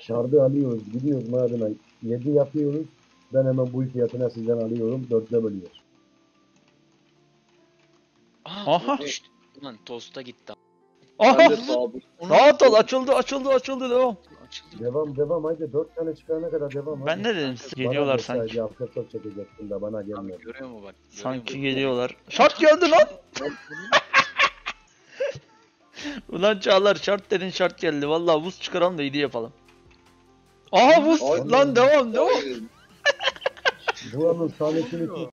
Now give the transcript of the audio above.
Şardı alıyoruz. Gidiyoruz madene. 7 yapıyoruz. Ben hemen bu fiyatına sizden alıyorum. 4'e bölüyoruz. Aha. Düştü. Ulan tosta gitti. Aha. Ben de sabit. Rahat ol, açıldı devam. Açıldı. Devam haydi. 4 tane çıkarana kadar devam. Ben hadi. ne dedim size? Geliyorlar sanki. Bana desaydı çok çekecektin de bana Abi gelmedi. görüyor mu bak? Sanki geliyorlar. Şart geldi lan. Ulan Çağlar şart dedin şart geldi. Vallahi buz çıkaralım da iyi yapalım. Aha buz Ay, lan devam. Ay, Buranın sanesini